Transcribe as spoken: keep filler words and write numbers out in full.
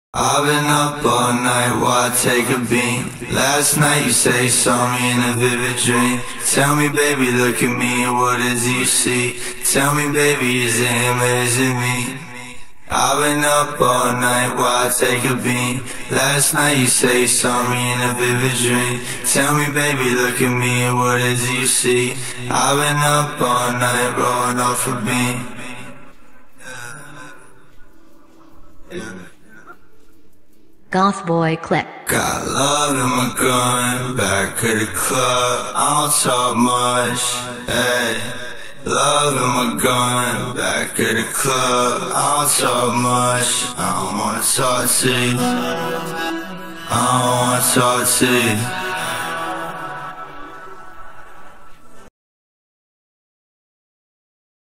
I've been up all night while I take a beam. Last night you say you saw me in a vivid dream. Tell me baby, look at me, and what is it you see? Tell me baby, is it him or is it me? I've been up all night while I take a beam. Last night you say you saw me in a vivid dream. Tell me baby, look at me, and what is it you see? I've been up all night rolling off a beam. Goth boy clip. Got love in my gun, back at the club, I don't talk much, hey. Love in my gun, back at the club, I don't talk much. I don't wanna talk to you, I don't wanna talk to you.